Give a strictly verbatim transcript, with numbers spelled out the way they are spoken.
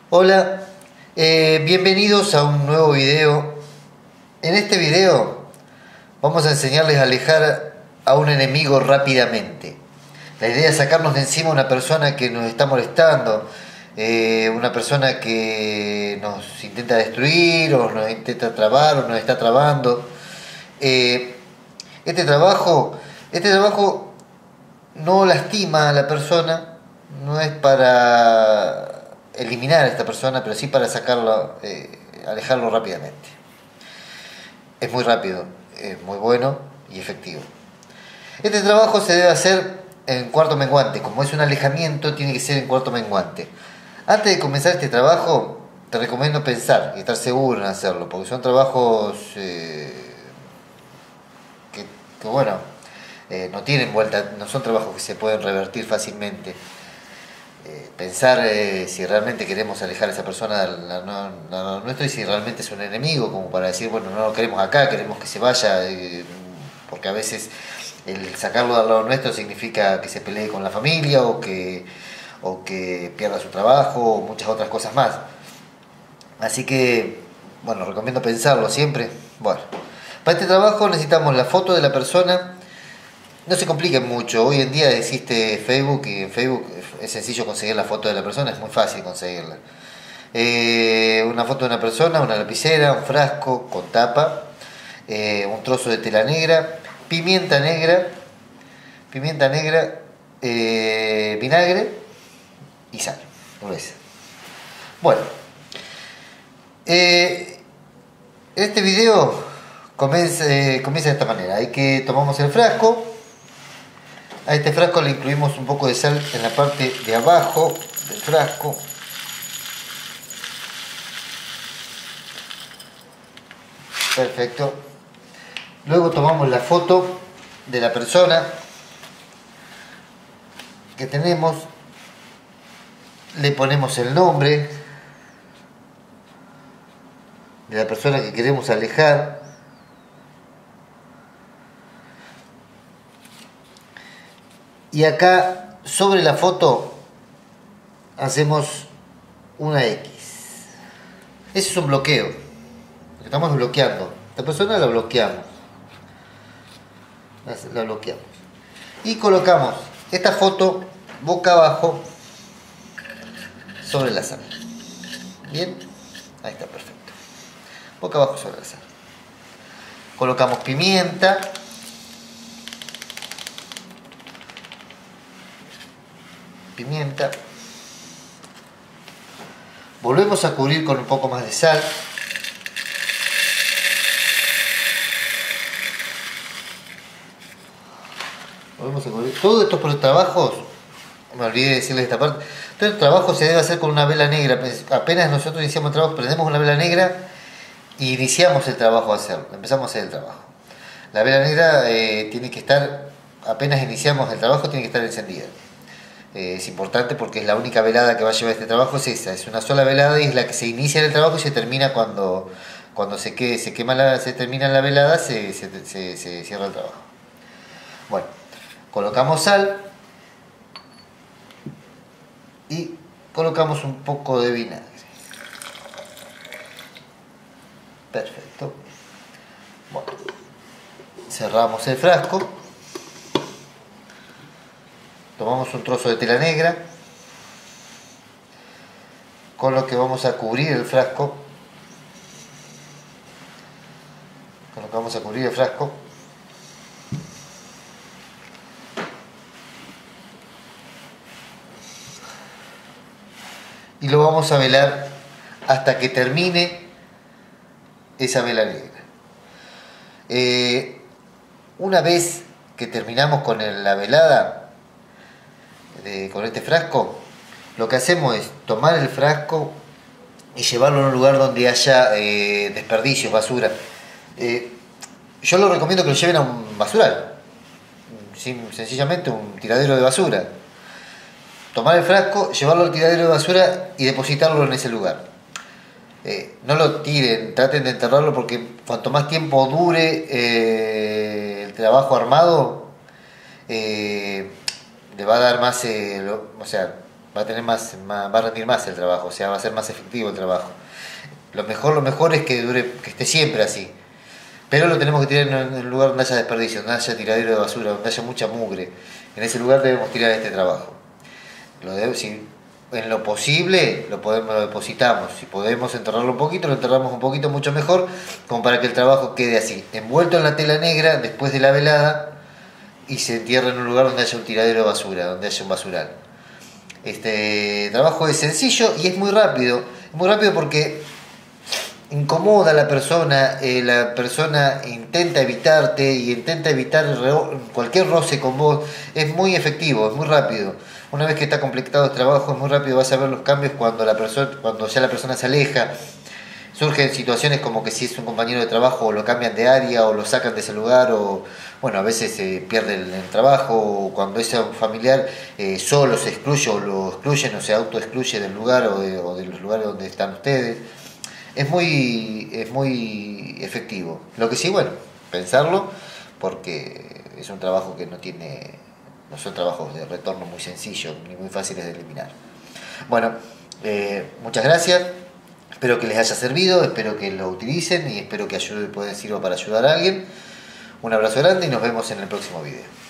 Hola, eh, bienvenidos a un nuevo video. En este video vamos a enseñarles a alejar a un enemigo rápidamente. La idea es sacarnos de encima a una persona que nos está molestando, eh, una persona que nos intenta destruir o nos intenta trabar o nos está trabando. Eh, este trabajo, este trabajo no lastima a la persona, no es para eliminar a esta persona, pero sí para sacarlo, eh, alejarlo rápidamente. Es muy rápido, es muy bueno y efectivo. Este trabajo se debe hacer en cuarto menguante. Como es un alejamiento, tiene que ser en cuarto menguante. Antes de comenzar este trabajo, te recomiendo pensar y estar seguro en hacerlo, porque son trabajos eh, que, que, bueno, eh, no tienen vuelta, no son trabajos que se pueden revertir fácilmente. Eh, pensar eh, si realmente queremos alejar a esa persona de lo nuestro y si realmente es un enemigo, como para decir, bueno, no lo queremos acá, queremos que se vaya, eh, porque a veces el sacarlo del lado nuestro significa que se pelee con la familia o que, o que pierda su trabajo o muchas otras cosas más. Así que, bueno, recomiendo pensarlo siempre. Bueno, para este trabajo necesitamos la foto de la persona. No se compliquen mucho, hoy en día existe Facebook y en Facebook es sencillo conseguir la foto de la persona, es muy fácil conseguirla. Eh, una foto de una persona, una lapicera, un frasco con tapa, eh, un trozo de tela negra, pimienta negra, pimienta negra, eh, vinagre y sal, gruesa. Bueno, eh, este video comienza, eh, comienza de esta manera. Hay que tomamos el frasco. A este frasco le incluimos un poco de sal en la parte de abajo del frasco. Perfecto. Luego tomamos la foto de la persona que tenemos. Le ponemos el nombre de la persona que queremos alejar. Y acá sobre la foto hacemos una X. Ese es un bloqueo. Estamos bloqueando. Esta persona la bloqueamos. La bloqueamos. Y colocamos esta foto boca abajo sobre la sal. Bien. Ahí está, perfecto. Boca abajo sobre la sal. Colocamos pimienta. Pimienta. Volvemos a cubrir con un poco más de sal. Volvemos a cubrir. Todos estos trabajos, me olvidé de decirles esta parte, todo el trabajo se debe hacer con una vela negra. Apenas nosotros iniciamos el trabajo, prendemos una vela negra y iniciamos el trabajo a hacerlo. Empezamos a hacer el trabajo. La vela negra eh, tiene que estar, apenas iniciamos el trabajo, tiene que estar encendida. Eh, es importante porque es la única velada que va a llevar este trabajo, es esa, es una sola velada y es la que se inicia en el trabajo y se termina cuando, cuando se, que, se quema la, se termina la velada, se, se, se, se cierra el trabajo. Bueno, colocamos sal y colocamos un poco de vinagre. Perfecto. Bueno, cerramos el frasco. Tomamos un trozo de tela negra con lo que vamos a cubrir el frasco. Con lo que vamos a cubrir el frasco. Y lo vamos a velar hasta que termine esa vela negra. Eh, una vez que terminamos con la velada, De, con este frasco, lo que hacemos es tomar el frasco y llevarlo a un lugar donde haya eh, desperdicios, basura. Eh, yo lo recomiendo que lo lleven a un basural, sin, sencillamente un tiradero de basura. Tomar el frasco, llevarlo al tiradero de basura y depositarlo en ese lugar. Eh, no lo tiren, traten de enterrarlo porque cuanto más tiempo dure eh, el trabajo armado, eh, le va a dar más, eh, lo, o sea, va a tener más, más, va a rendir más el trabajo, o sea, va a ser más efectivo el trabajo. Lo mejor, lo mejor es que dure, que esté siempre así. Pero lo tenemos que tirar en un lugar donde haya desperdicio, donde haya tiradero de basura, donde haya mucha mugre. En ese lugar debemos tirar este trabajo. Lo debe, si en lo posible lo podemos lo depositamos. Si podemos enterrarlo un poquito, lo enterramos un poquito mucho mejor, como para que el trabajo quede así, envuelto en la tela negra después de la velada, y se entierra en un lugar donde haya un tiradero de basura, donde haya un basural. Este trabajo es sencillo y es muy rápido. Es muy rápido porque incomoda a la persona, eh, la persona intenta evitarte y intenta evitar cualquier roce con vos. Es muy efectivo, es muy rápido. Una vez que está completado el trabajo, es muy rápido, vas a ver los cambios cuando la persona, cuando ya la persona se aleja. Surgen situaciones como que si es un compañero de trabajo o lo cambian de área o lo sacan de ese lugar, o bueno, a veces se eh, pierde el, el trabajo, o cuando es un familiar eh, solo se excluye o lo excluyen o se autoexcluye del lugar o de, o de los lugares donde están ustedes. Es muy, es muy efectivo. Lo que sí, bueno, pensarlo, porque es un trabajo que no tiene, no son trabajos de retorno muy sencillos ni muy fáciles de eliminar. Bueno, eh, muchas gracias. Espero que les haya servido, espero que lo utilicen y espero que ayude, pueda sirva para ayudar a alguien. Un abrazo grande y nos vemos en el próximo video.